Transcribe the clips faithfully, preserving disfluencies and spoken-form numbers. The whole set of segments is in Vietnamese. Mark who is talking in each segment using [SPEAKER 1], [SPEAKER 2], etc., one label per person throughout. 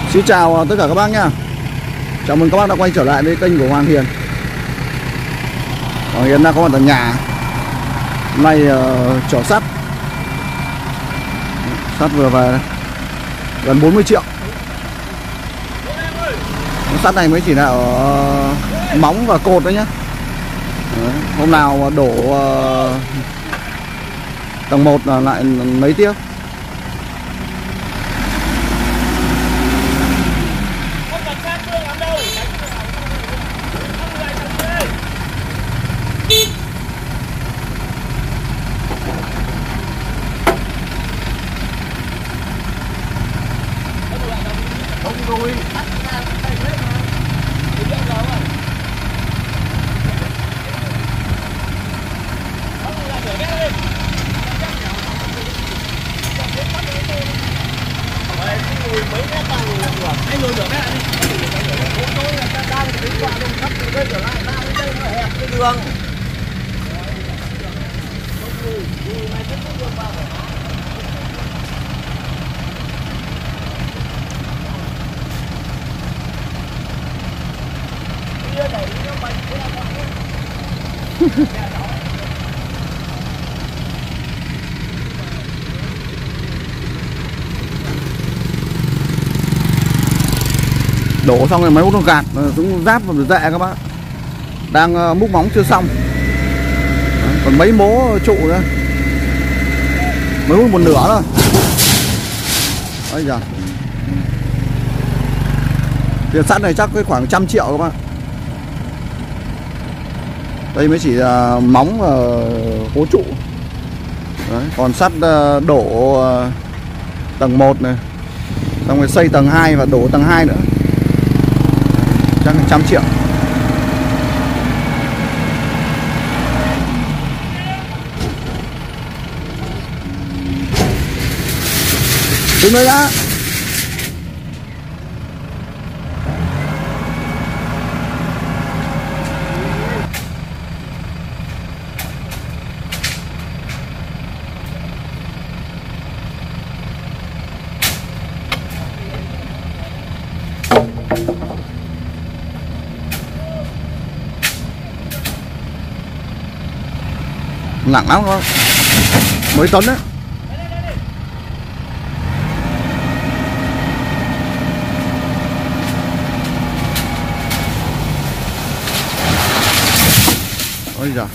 [SPEAKER 1] Xin chào tất cả các bác nhá. Chào mừng các bác đã quay trở lại với kênh của Hoàng Hiền. Hoàng Hiền đang có mặt ở nhà. Hôm nay uh, chở sắt. Sắt vừa về gần bốn mươi triệu. Sắt này mới chỉ là ở móng và cột đấy nhá. Đấy. Hôm nào đổ uh, tầng một là lại mấy tiếp.
[SPEAKER 2] Rồi. Anh lùi được cái này đi. Tôi là ta đang đến qua đông khắp từ đây trở lại ra đến đây nó hẹp cái đường.
[SPEAKER 1] Đổ xong rồi máy hút nó gạt cũng giáp vào dạ các bác. Đang uh, múc móng chưa xong. Đấy, còn mấy mố trụ nữa. Mới hút một nửa thôi. Đấy giờ. Tiền sắt này chắc cái khoảng trăm triệu các bác. Đây mới chỉ uh, móng và hố trụ. Đấy, còn sắt uh, đổ uh, tầng một này. Xong rồi xây tầng hai và đổ tầng hai nữa. Chắc là trăm triệu. Đứng đây đã. Nặng lắm không? Mấy tấn đấy. Ôi giời.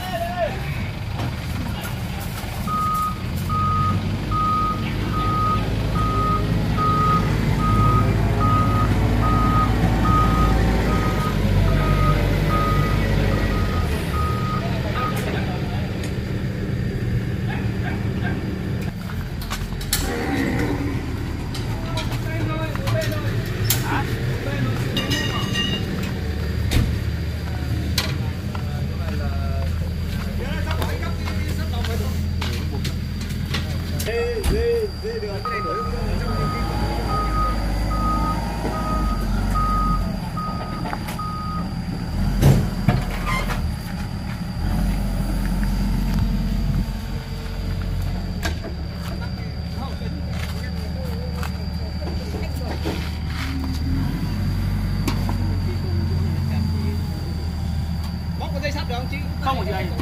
[SPEAKER 2] Dây sắt được không chứ? Không có gì anh.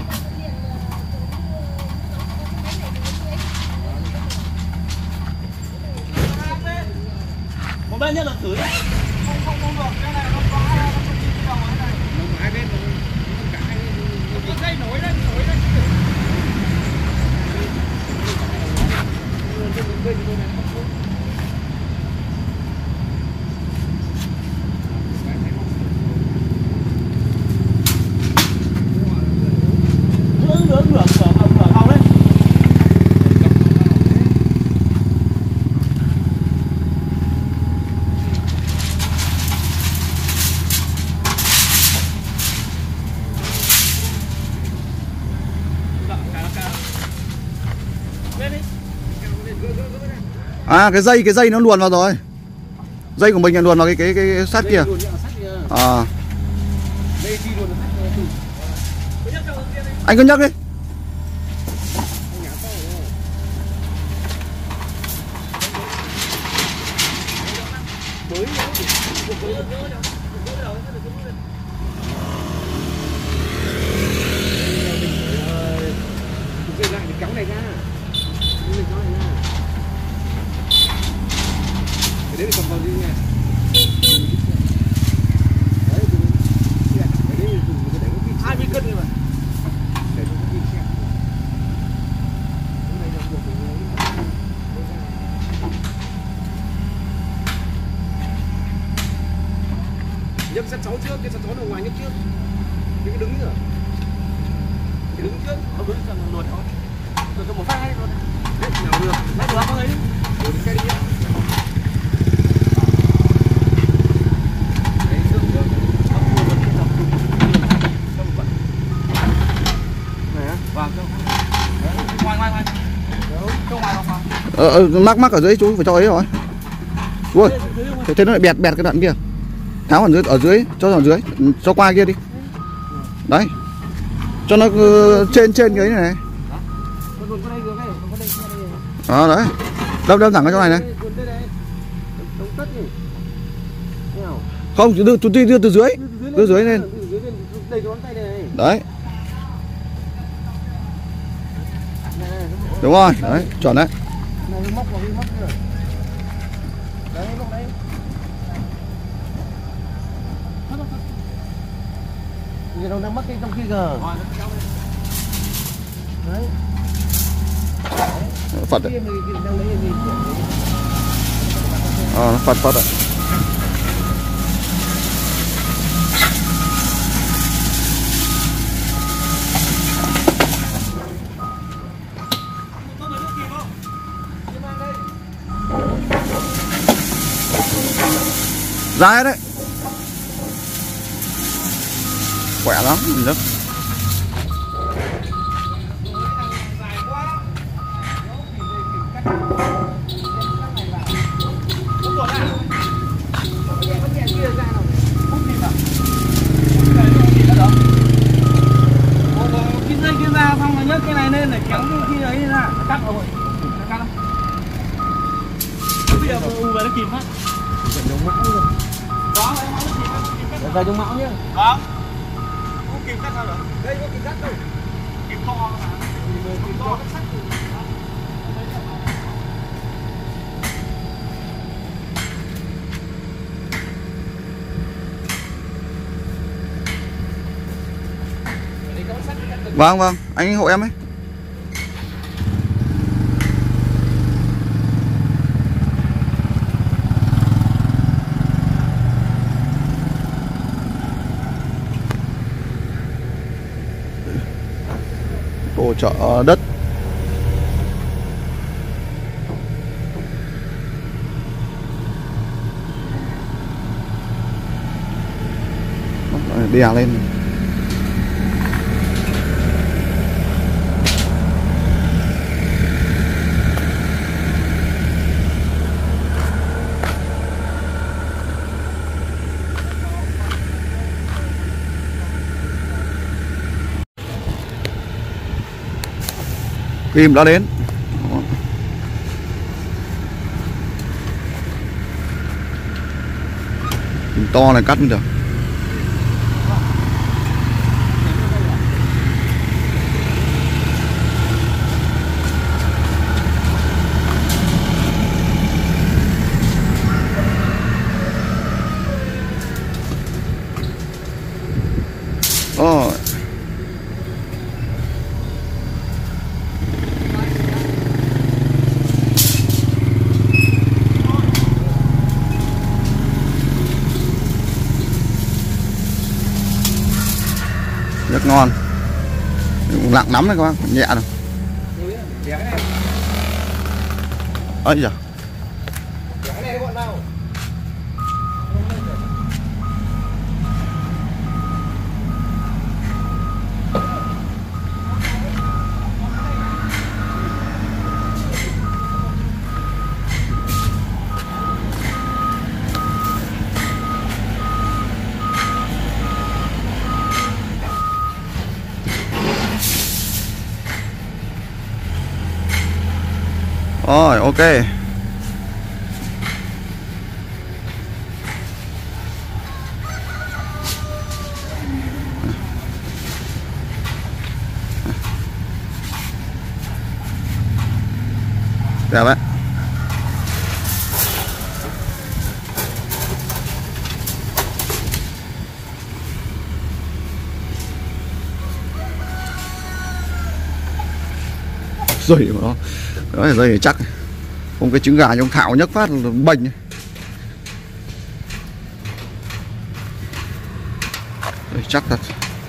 [SPEAKER 2] Một bên nhất là thử đấy. Không không không được, cái này nó quá nó không chín cái đầu cái này. Nó hai bên rồi. Cả hai bên. Dây nối đấy, nối đấy.
[SPEAKER 1] À cái dây cái dây nó luồn vào rồi. Dây của mình là luồn vào cái cái cái, cái sắt kia. À. Anh cứ nhấc đi.
[SPEAKER 2] mới mình lại kéo này ra, mình kéo này ra, cái đấy cầm vào đi nha. Hai mươi cân mà. Nhấc sắt sáu trước, cái sắt sáu ở ngoài nhấc trước. Cái đứng nữa. Cái đứng trước, nó đứng sang luồn thôi. Rồi cho một phát hay luôn. Đấy, nào được. Đấy được không ấy? Rồi đi xe đi nhá. Đấy, được được. Nó mua một cái dòng dùng. Cho một quận. Này á? Vâng, cho. Đấy, ngoài ngoài ngoài. Đâu, cho ngoài không?
[SPEAKER 1] Ờ, ờ mắc mắc ở dưới chú phải cho ấy rồi. Ui, thế, thế nó lại bẹt bẹt cái đoạn kia. Tháo ở dưới ở dưới, cho ở dưới, cho qua kia đi. Đấy. Cho nó uh, trên trên cái ấy này này. Đó đấy. Đâm đâm thẳng cái chỗ này này. Không, đưa từ đưa từ dưới, đưa dưới lên. Đấy. Đúng rồi, đấy, chuẩn đấy.
[SPEAKER 2] Giờ nó đang mắc cái trong kia kìa. Đấy.
[SPEAKER 1] Phật đấy. Ờ, nó phật phật ạ. Dài đấy. Khỏe lắm, mình rất.
[SPEAKER 2] Nhấc cái này lên để kéo cái kia ấy ra, cắt rồi. Cắt không? Bây giờ u về nó kìm hết. Cần dùng mão rồi. Có, nó kìm. Về dùng mão nhá. Vâng. Không kìm cắt sao được? Đây có kìm cắt đâu. Kìm to mà. Kìm to cắt sắt.
[SPEAKER 1] Vâng vâng, anh hộ em ấy. Đồ chợ đất. Đè lên. Kim đã đến. Kim to này cắt mới được. Rồi. Rất ngon. Nặng lắm đấy các bác, nhẹ rồi. Ấy giờ. Rồi, ok. Đẹp đấy. Dây của nó, đó là dây chắc. Không cái trứng gà như ông Thảo nhấc phát là bành. Đây, chắc thật.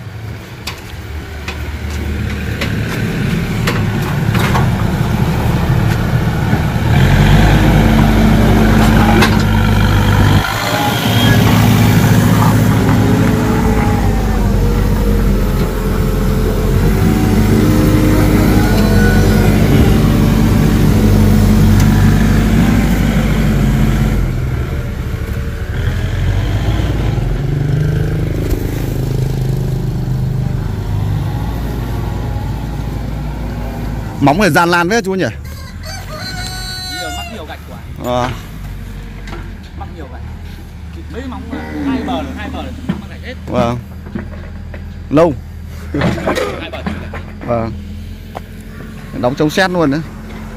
[SPEAKER 1] Móng này dàn lan đấy chú nhỉ?
[SPEAKER 2] Nhiều, mắc nhiều gạch quá.
[SPEAKER 1] À.
[SPEAKER 2] Mắc nhiều gạch. Mấy móng hai bờ rồi, hai bờ rồi mắc gạch hết.
[SPEAKER 1] Vâng. Lâu.
[SPEAKER 2] Hai bờ.
[SPEAKER 1] Vâng. Đóng chống sét luôn nữa.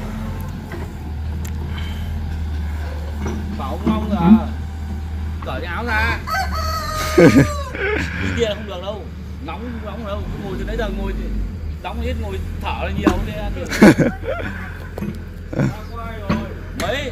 [SPEAKER 2] Bảo ông Long rồi à. Cởi cái áo ra. Đi kia là không được đâu. Nóng nóng đâu, ngồi từ nãy giờ ngồi thì đóng hết, ngồi thở là nhiều thế ăn được. Mấy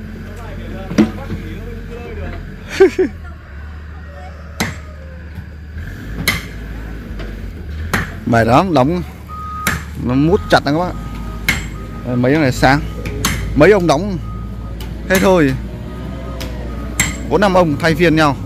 [SPEAKER 1] bài đó đóng nó mút chặt đó các bác. Mấy ông này sáng, mấy ông đóng thế thôi, bốn năm ông thay phiên nhau.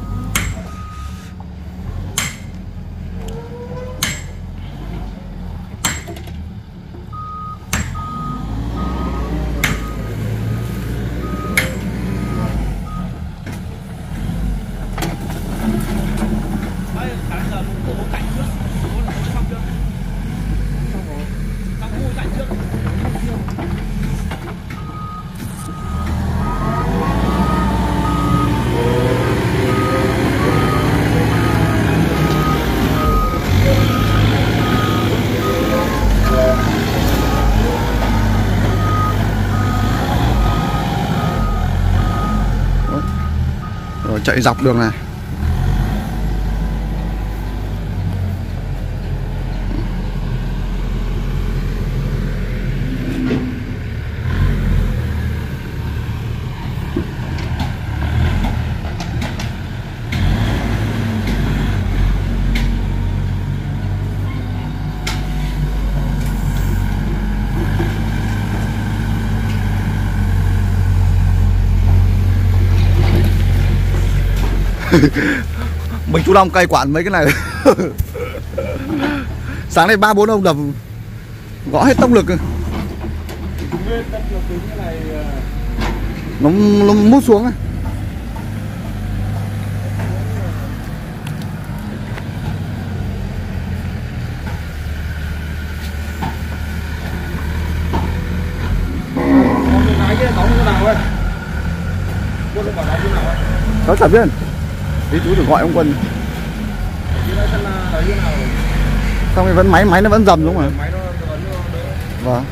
[SPEAKER 1] Rồi chạy dọc đường này. Mình chú Long cai quản mấy cái này. Sáng nay ba bốn ông đập gõ hết tốc lực. Nó, nó mút xuống ấy. Có chả biết. Tí chú thử gọi ông Quân. Xong rồi vẫn máy máy nó vẫn dầm đúng không? Vâng.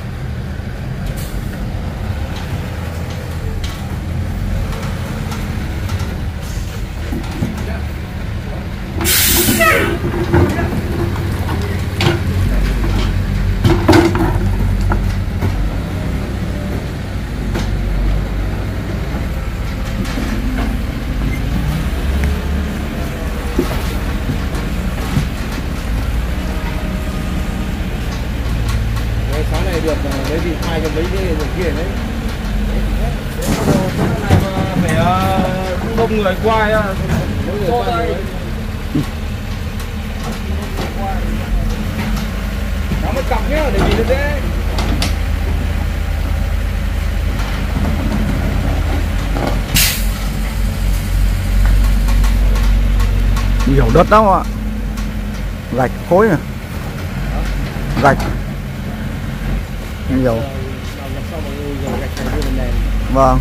[SPEAKER 2] Được lấy gì hai cái lấy cái đường kia đấy. Cái này mà phải đông người qua á, mỗi người qua đây. Nó mới cọc nhá, để nhìn được đấy.
[SPEAKER 1] Nhiều đất đâu ạ. Gạch khối này. Gạch nhiều. Vâng.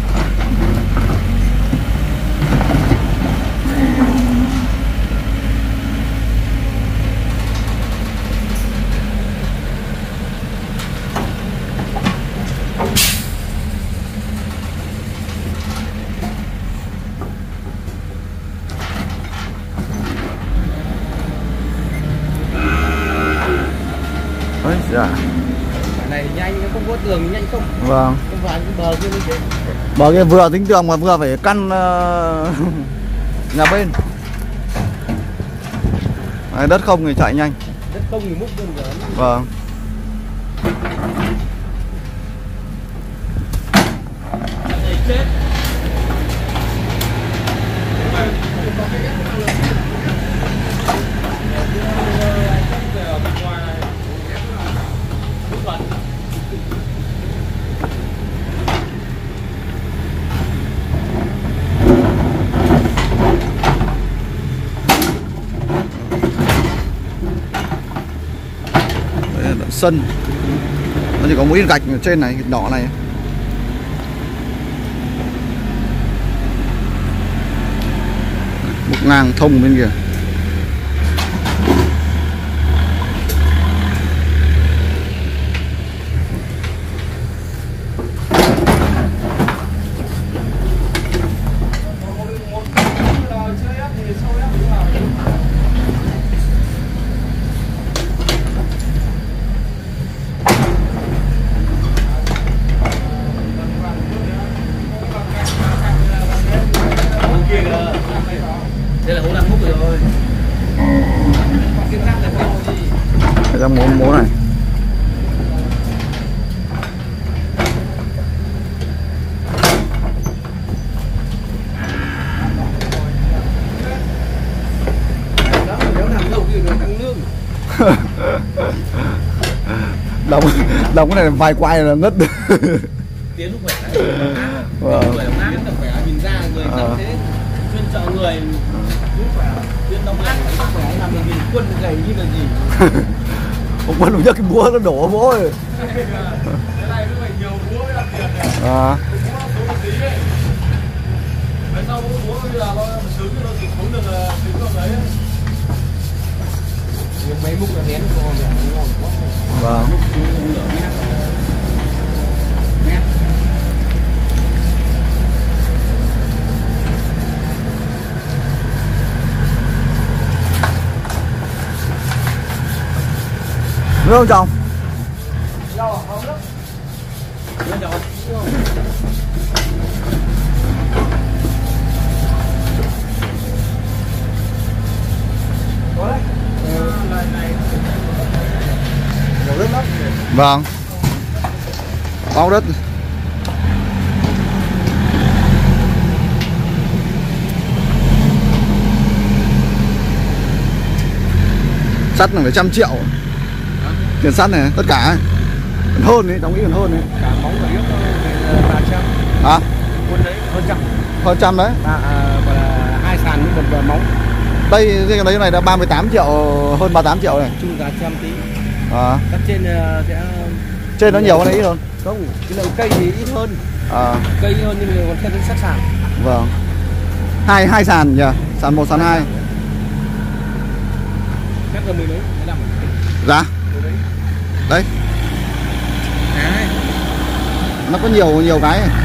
[SPEAKER 1] Dạ.
[SPEAKER 2] Cái này nhanh, nó không có tường thì nhanh không.
[SPEAKER 1] Vâng.
[SPEAKER 2] Không phải cái bờ kia mới chết.
[SPEAKER 1] Bờ kia vừa tính tường mà vừa phải căn uh, nhà bên. Đấy, đất không thì chạy nhanh.
[SPEAKER 2] Đất không thì múc đơn giản.
[SPEAKER 1] Vâng.
[SPEAKER 2] Đây chết.
[SPEAKER 1] Sân nó chỉ có mũi gạch ở trên này, gạch đỏ này. Một ngang thông bên kia.
[SPEAKER 2] Đây là hố đang múc rồi.
[SPEAKER 1] Đây là mố mố này.
[SPEAKER 2] Nếu làm lâu thì tăng lương.
[SPEAKER 1] Đóng đóng cái này vài quay là ngất.
[SPEAKER 2] Tiến lúc khỏe.
[SPEAKER 1] Vâng.
[SPEAKER 2] Người Tiến là khỏe, nhìn ra người tăng thế. Chuyên trợ người cũng khỏe. Tiến đông ác khỏe làm được nhìn quân gầy như là gì.
[SPEAKER 1] Ông quân ông nhấc cái búa nó đổ búa rồi.
[SPEAKER 2] Cái này nó phải nhiều búa mới làm tiền này.
[SPEAKER 1] À.
[SPEAKER 2] Búa số một tí ấy. Về sau búa bây giờ nó sướng nó chỉ xuống được là tính vào đấy. Mấy múc là nén ngon ngon quá.
[SPEAKER 1] Vâng. Nước không chồng?
[SPEAKER 2] Rau không nước. Lên rồi. Có đấy. Nhiều đất lắm.
[SPEAKER 1] Vâng. Bao đất. Sắt là phải trăm triệu. Tiền sắt này, tất cả còn hơn đấy, đóng nghĩ còn hơn đấy.
[SPEAKER 2] Cả móng cả yếc ba trăm.
[SPEAKER 1] Hả?
[SPEAKER 2] Quân đấy hơn trăm.
[SPEAKER 1] Hơn trăm đấy.
[SPEAKER 2] À, à, gọi là hai sàn với một móng.
[SPEAKER 1] Đây cái đấy này là ba mươi tám triệu, hơn ba mươi tám triệu này.
[SPEAKER 2] Chung cả trăm tí.
[SPEAKER 1] À.
[SPEAKER 2] Các trên uh, sẽ
[SPEAKER 1] Trên nó nhiều hơn đấy ít hơn.
[SPEAKER 2] không, cái lượng cây thì ít hơn.
[SPEAKER 1] À.
[SPEAKER 2] Cây ít hơn nhưng mà còn thêm sát sàn.
[SPEAKER 1] Vâng. Hai hai sàn nhỉ? Sàn một sàn hai.
[SPEAKER 2] Chắc là mười mấy, mười lăm.
[SPEAKER 1] Dạ. Đấy.
[SPEAKER 2] À.
[SPEAKER 1] Nó có nhiều nhiều cái này.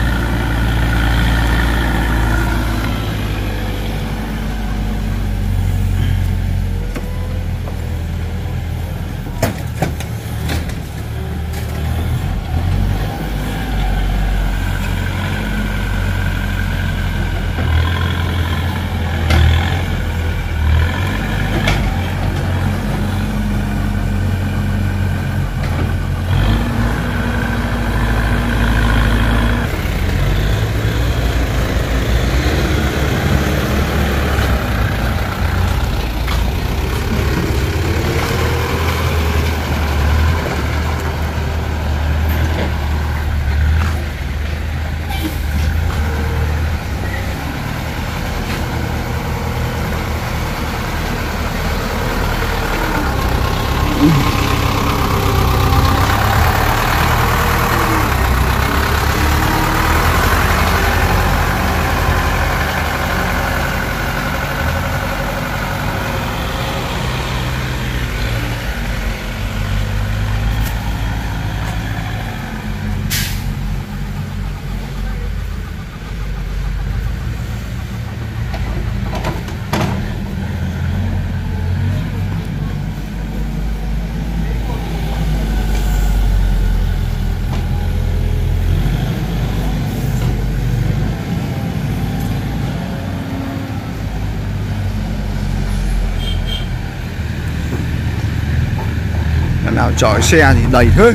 [SPEAKER 1] nào chở xe thì đầy thế.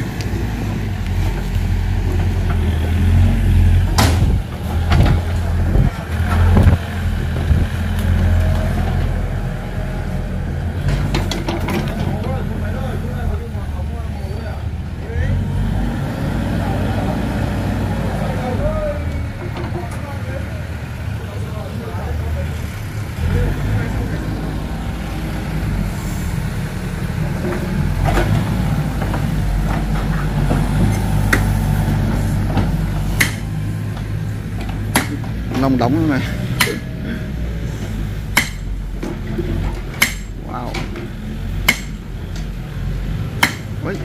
[SPEAKER 1] Nông đóng này. Wow. Ôi.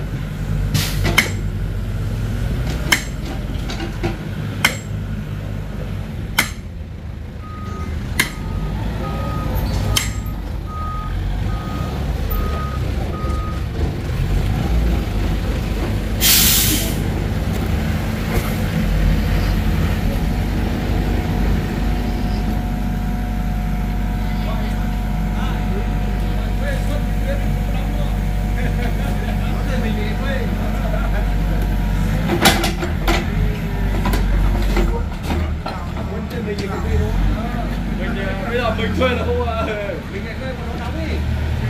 [SPEAKER 2] Bây giờ mình thuê là không, mình lại thuê nó đóng đi.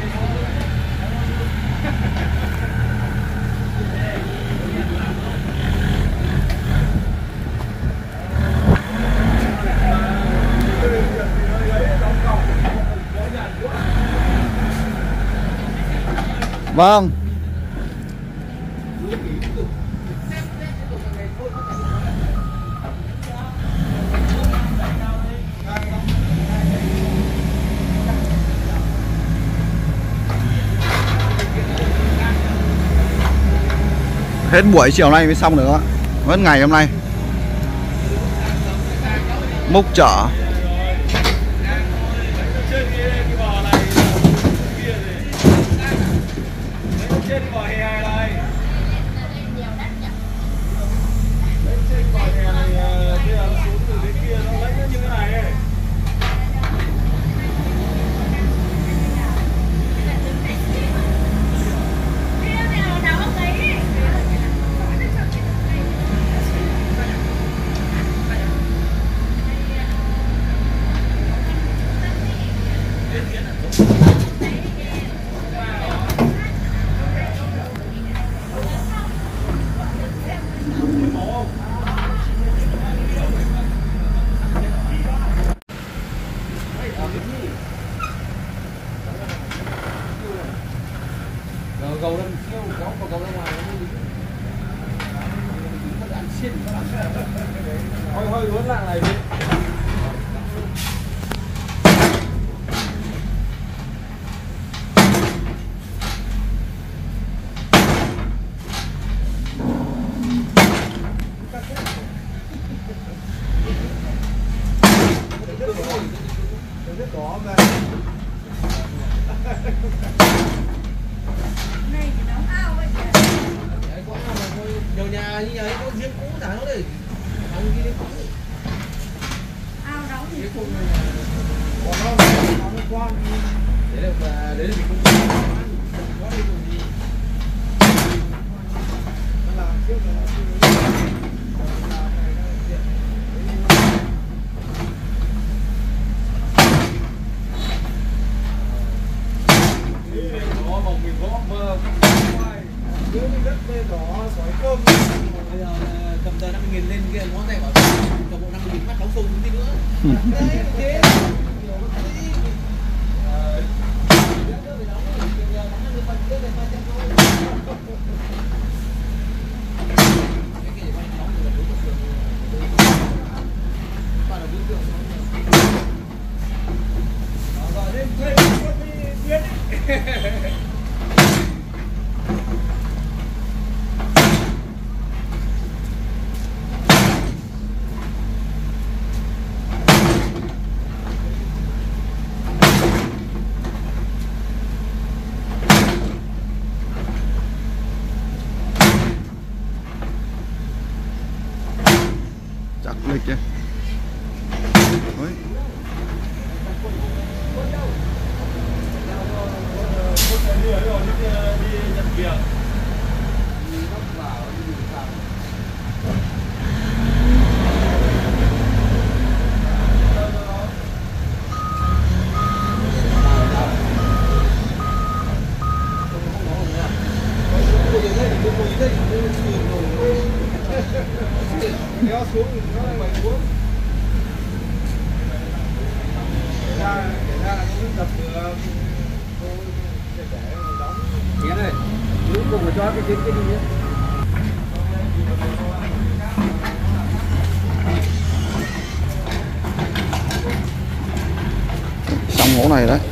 [SPEAKER 1] Vâng. Hết buổi chiều nay mới xong được á. Vẫn ngày hôm nay múc chợ.
[SPEAKER 2] Cầu lên siêu kéo cầu ra ngoài nó ăn xiên hơi hơi uốn lại này đi. Có mà nhiều nhà như nhà ấy có giếng cũ thả nó đi, ăn cái giếng cũ. Ao đóng gì cũng còn nó nó quan. Đấy là và đấy là mình không có có đi cùng gì. Nó làm trước rồi nó mình gõ mơ cứ đất bê đỏ sỏi cơm bây giờ cầm tờ năm mươi nghìn lên kia ngón tay bảo cầm bộ năm mươi nghìn bắt đóng sung tí nữa đấy thế nhiều nó tí rồi lên thuê tuyến
[SPEAKER 1] chặt lịch kia. Ôi.
[SPEAKER 2] đi nhận việc trên cái gì nhé.
[SPEAKER 1] Xong hố này đấy.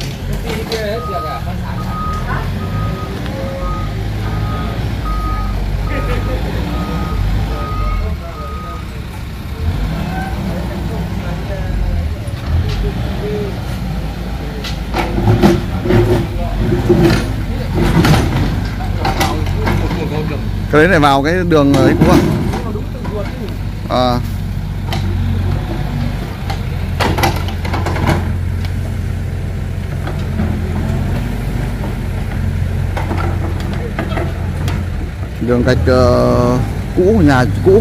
[SPEAKER 1] Cái đấy này vào cái đường ấy cũng không? À. Đường gạch uh, cũ, nhà cũ.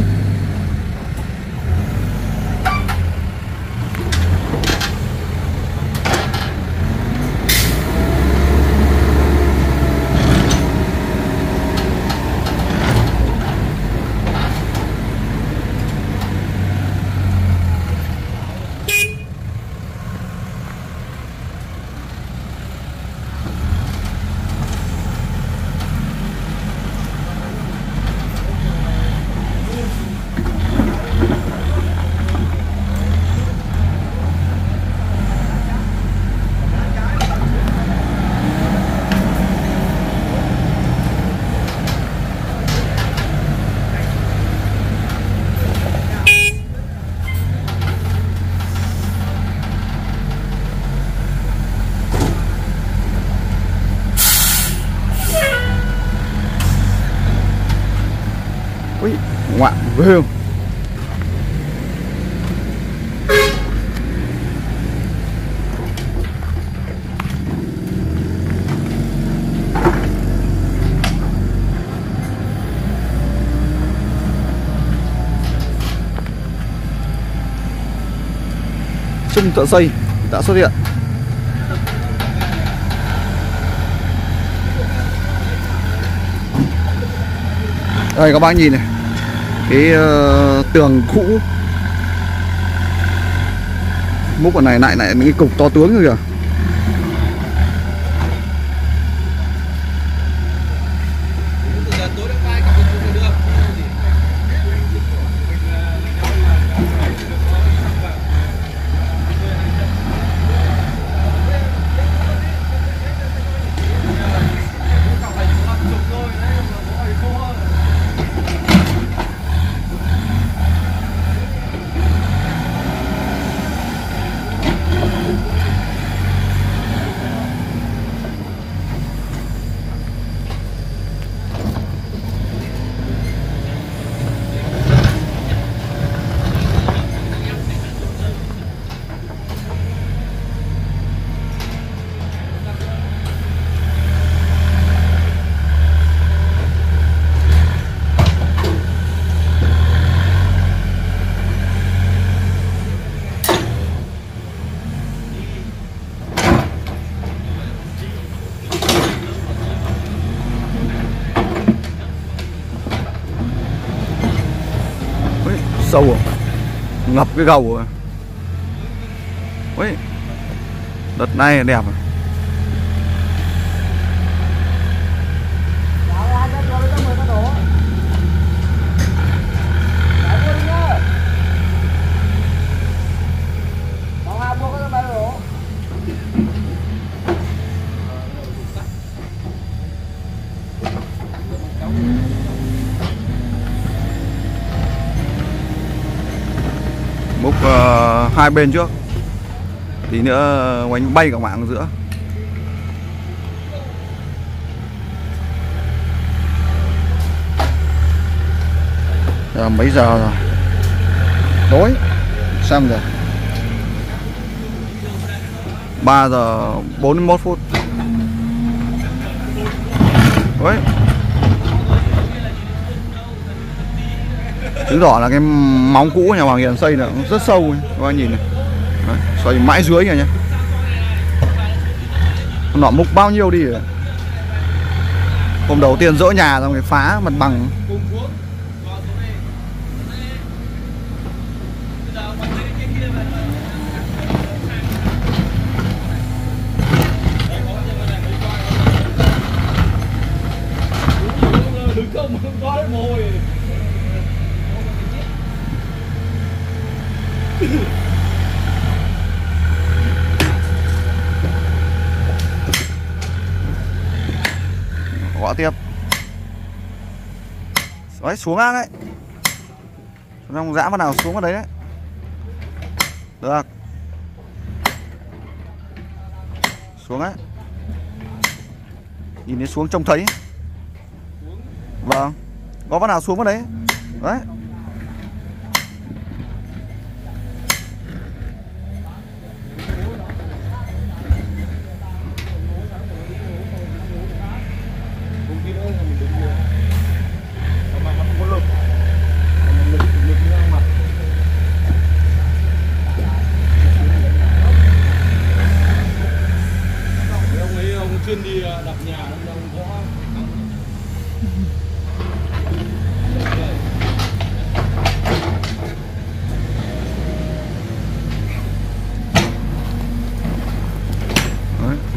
[SPEAKER 1] Ui, ngoạn ghê không? Trưng thợ xây đã xuất hiện. Đây các bác nhìn này, cái uh, tường cũ, múc ở này lại lại những cái cục to tướng kìa. Sâu rồi, ngập cái gầu rồi. Ui, đợt này đẹp rồi. Múc uh, hai bên trước, tí nữa oánh bay cả mạng giữa. Giờ mấy giờ rồi? Tối xong rồi. Ba giờ bốn mươi mốt phút. Đấy. Chứng tỏ là cái móng cũ nhà Hoàng Hiền xây là rất sâu, các bạn nhìn này. Đấy, xoay mãi dưới kìa nhá. Nọ múc bao nhiêu đi rồi. Hôm đầu tiên dỡ nhà xong rồi phá mặt bằng. Gõ tiếp. Đấy, xuống ngang đấy. Xong dã vào nào xuống vào đấy đấy. Được. Xuống đấy. Nhìn thấy xuống trông thấy. Vâng. Có vào nào xuống vào đấy. Đấy.
[SPEAKER 2] Chuyên đi đập nhà ông gõ.
[SPEAKER 1] Đấy.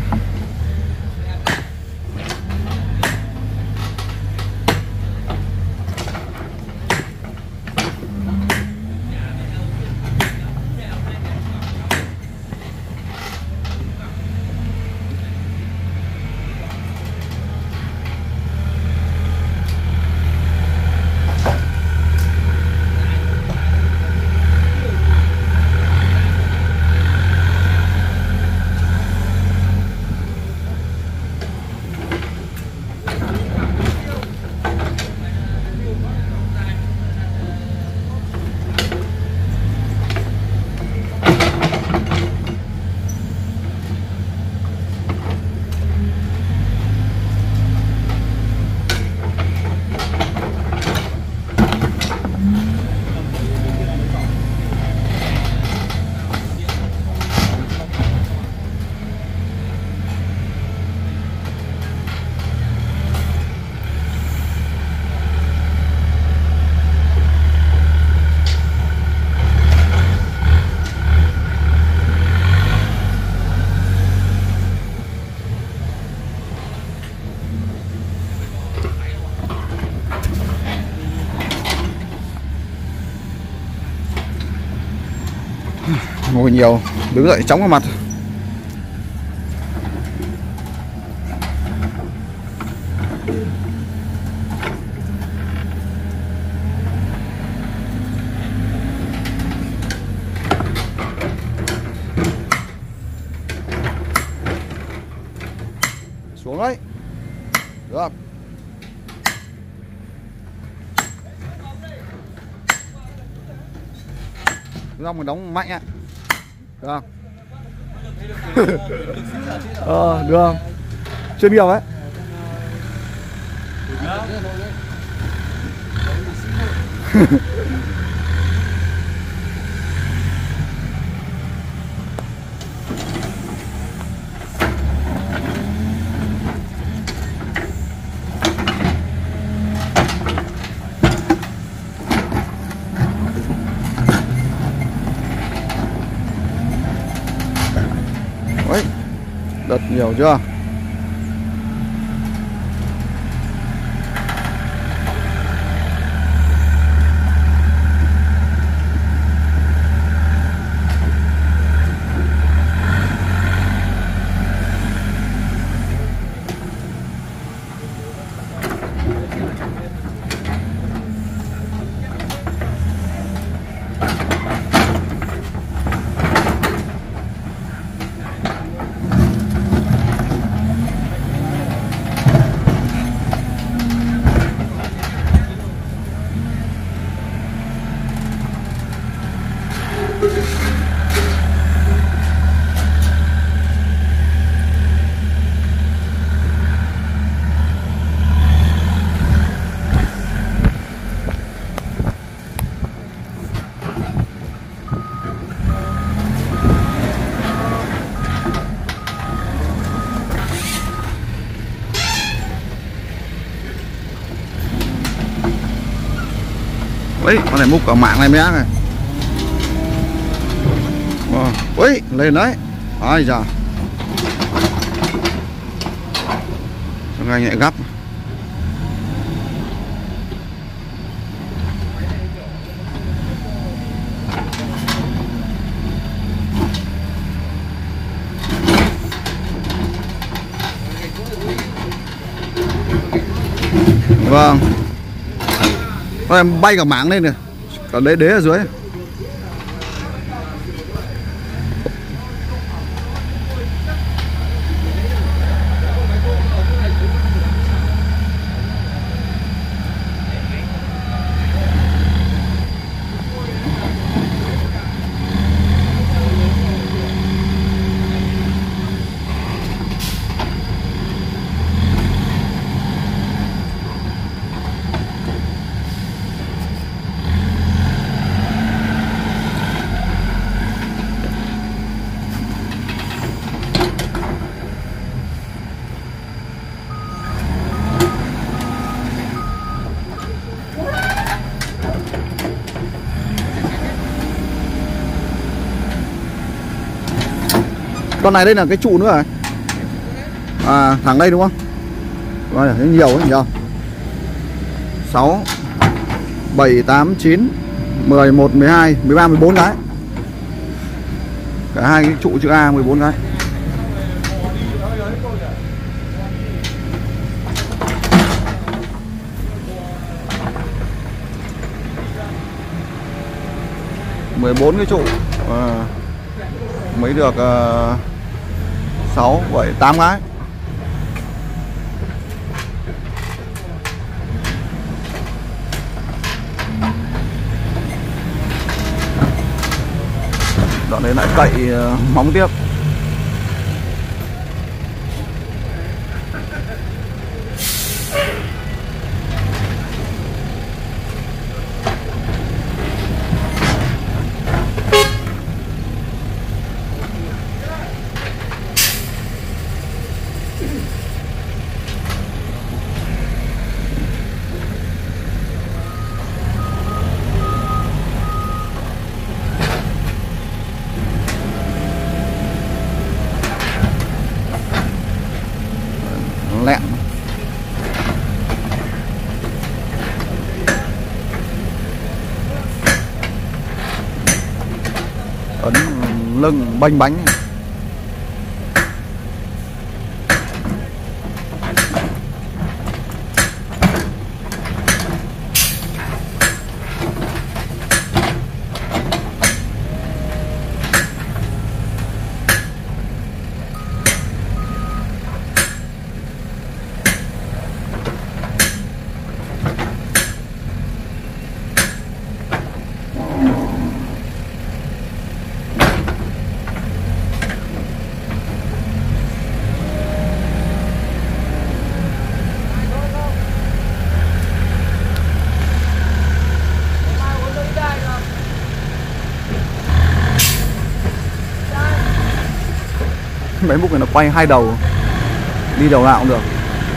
[SPEAKER 1] Ngồi nhiều, đứng dậy chóng vào mặt. Xuống đấy. Được. Rong mình đóng mạnh ạ. Được không? Ờ, được không? Chuyên nghiệp ấy. Đấy, đợt nhiều chưa? Đấy, con này múc cả mạng này mới ác này. Ui, lên đấy. Ai da. Xong anh lại gấp. Vâng. Em bay cả mảng lên kìa. Còn đế đế ở dưới. Con này đây là cái trụ nữa à? À, thẳng đây đúng không? Rồi, nhiều ấy, nhiều. sáu, bảy, tám, chín, mười một, mười hai, mười ba, mười bốn cái. Cả hai cái trụ chữ A mười bốn cái. mười bốn cái trụ. À, mới được uh, sáu, bảy, tám cái. Đoạn đấy lại cậy uh, móng tiếp. Lẹn. Ấn lưng bênh bánh. Máy múc này nó quay hai đầu, đi đầu nào cũng được.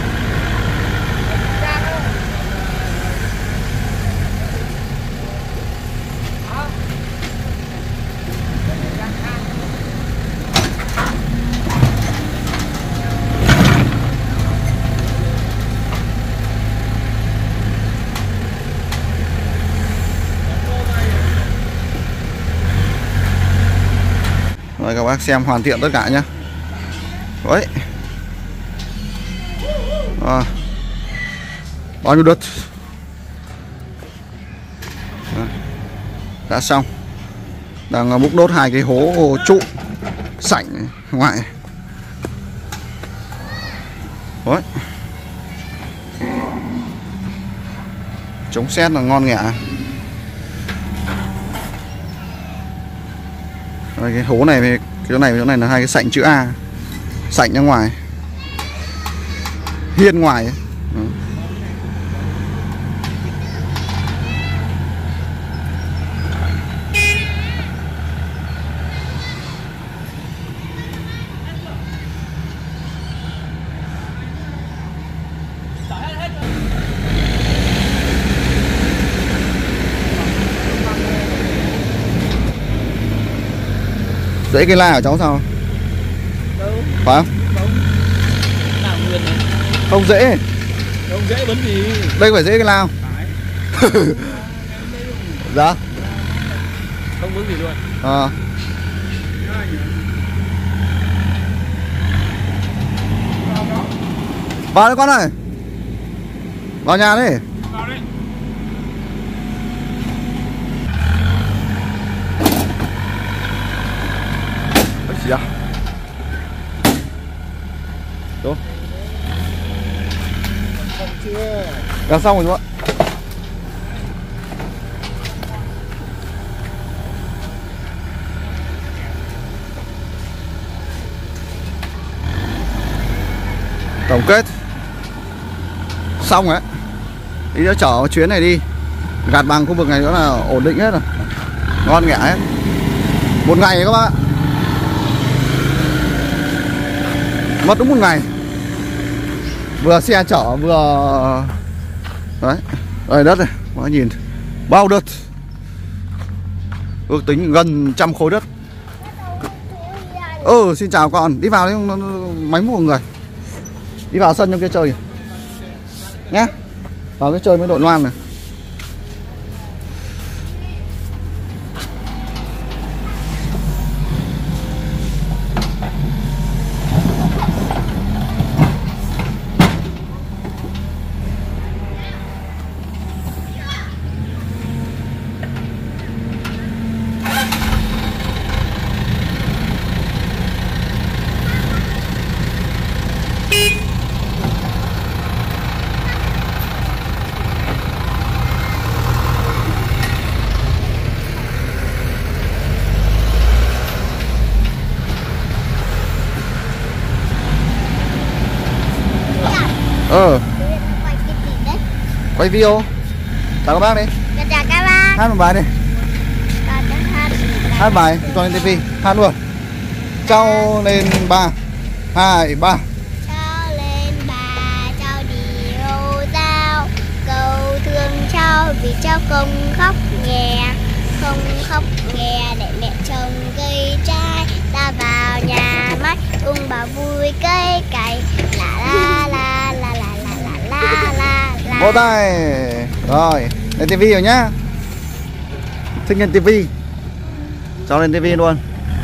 [SPEAKER 1] Rồi các bác xem hoàn thiện tất cả nhé. Đấy. À, bao nhiêu đợt à, đã xong. Đang múc đốt hai cái hố trụ sảnh ngoài. Đấy. Chống sét là ngon nghẻ. Rồi cái hố này, cái chỗ này, chỗ này là hai cái sảnh chữ A. Sảnh ra ngoài, hiên ngoài ấy. Ừ. Dễ cây la của cháu sao? Phải không? Không dễ.
[SPEAKER 2] Không dễ vấn gì.
[SPEAKER 1] Đây phải dễ cái lao. Dạ.
[SPEAKER 2] Không vấn gì luôn.
[SPEAKER 1] À. Vào đây con ơi. Vào nhà đi.
[SPEAKER 2] Vào đi.
[SPEAKER 1] Ôi dạ. Đúng.
[SPEAKER 2] Xong chưa?
[SPEAKER 1] Đã xong rồi chú ạ. Tổng kết xong rồi đấy. Đi nữa chở chuyến này đi. Gạt bằng khu vực này nữa là ổn định hết rồi. Ngon nghẻ hết. Một ngày các bạn. Mất đúng một ngày. Vừa xe chở vừa đấy. Đây đất này, mọi người nhìn. Bao đất. Ước tính gần trăm khối đất. Ừ, xin chào con. Đi vào đi, máy múc của người. Đi vào sân trong kia chơi nhá. Vào cái chơi với đội Loan này. Ờ.
[SPEAKER 3] Quay cái gì đấy?
[SPEAKER 1] Quay video. Chào các bác đi.
[SPEAKER 3] Chào chào các bác.
[SPEAKER 1] Hát một bài đi.
[SPEAKER 3] Chào chào hát.
[SPEAKER 1] Hát bài cho lên tivi. Hát luôn. Trao lên ba, hai, ba.
[SPEAKER 3] Trao lên bà, trao điều giao. Cầu thương trao vì trao không khóc nhè. Không khóc nhè để mẹ chồng cây trai. Ta vào nhà mắt cùng bà vui cây cày. La la la la la la la la la la.
[SPEAKER 1] Vỗ tay. Rồi, lên tivi rồi nhá. Thích lên tivi. Cho lên tivi luôn.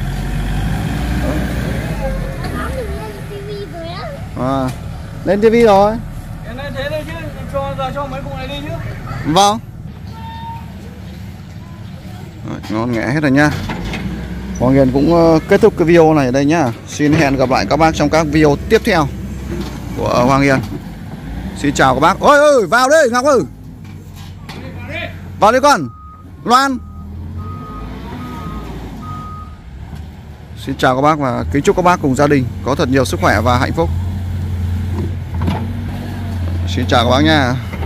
[SPEAKER 1] À, lên tivi rồi.
[SPEAKER 2] Em nói thế thôi chứ, cho giờ cho mấy cụ này đi chứ.
[SPEAKER 1] Vâng. Rồi, ngon nghẻ hết rồi nha. Hoàng Hiền cũng uh, kết thúc cái video này ở đây nhá. Xin hẹn gặp lại các bác trong các video tiếp theo của Hoàng Hiền. Xin chào các bác. Ôi ơi, vào đi Ngọc ơi. Vào đi con. Loan. Xin chào các bác và kính chúc các bác cùng gia đình có thật nhiều sức khỏe và hạnh phúc. Xin chào các bác nha.